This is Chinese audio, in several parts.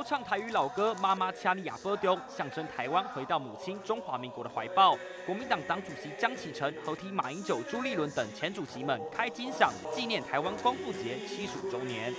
唱台语老歌《妈妈掐你亚波丢》，象征台湾回到母亲中华民国的怀抱。国民党党主席江启臣合体马英九、朱立伦等前主席们开金嗓，纪念台湾光复节75周年。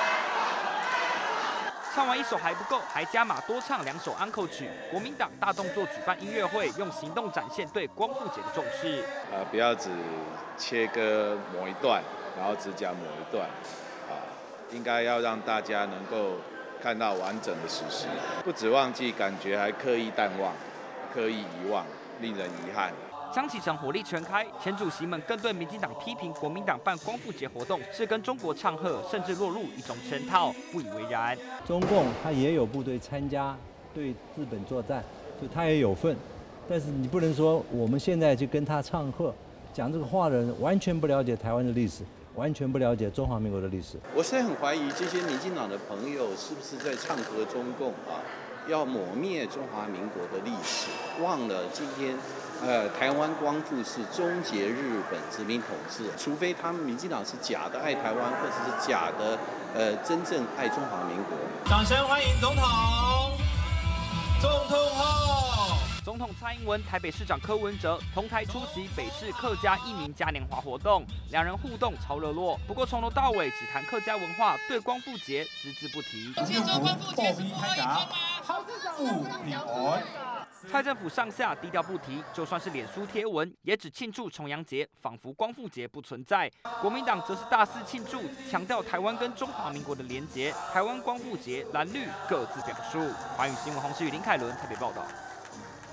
唱完一首还不够，还加码多唱2首安可曲。国民党大动作举办音乐会，用行动展现对光复节的重视。 不要只切割某一段，然后只讲某一段，应该要让大家能够看到完整的史实，不只忘记，感觉还刻意淡忘、刻意遗忘，令人遗憾。 江启臣火力全开，前主席们更对民进党批评国民党办光复节活动是跟中国唱和，甚至落入一种圈套，不以为然。 中共他也有部队参加对日本作战，就他也有份，但是你不能说我们现在就跟他唱和，讲这个话的人完全不了解台湾的历史，完全不了解中华民国的历史。 我是很怀疑这些民进党的朋友是不是在唱和中共要抹灭中华民国的历史，忘了今天台湾光复是终结日本殖民统治，除非他们民进党是假的爱台湾，或者是假的真正爱中华民国。 掌声欢迎总统！总统好！ 总统蔡英文、台北市长柯文哲同台出席北市客家移民嘉年华活动，两人互动超热络。不过从头到尾只谈客家文化，对光复节只字不提。 庆祝光复节是开打，好上午平安。 蔡政府上下低调不提，就算是脸书贴文，也只庆祝重阳节，仿佛光复节不存在。国民党则是大肆庆祝，强调台湾跟中华民国的连结。台湾光复节蓝绿各自表述。华语新闻洪世宇、林凯伦特别报道。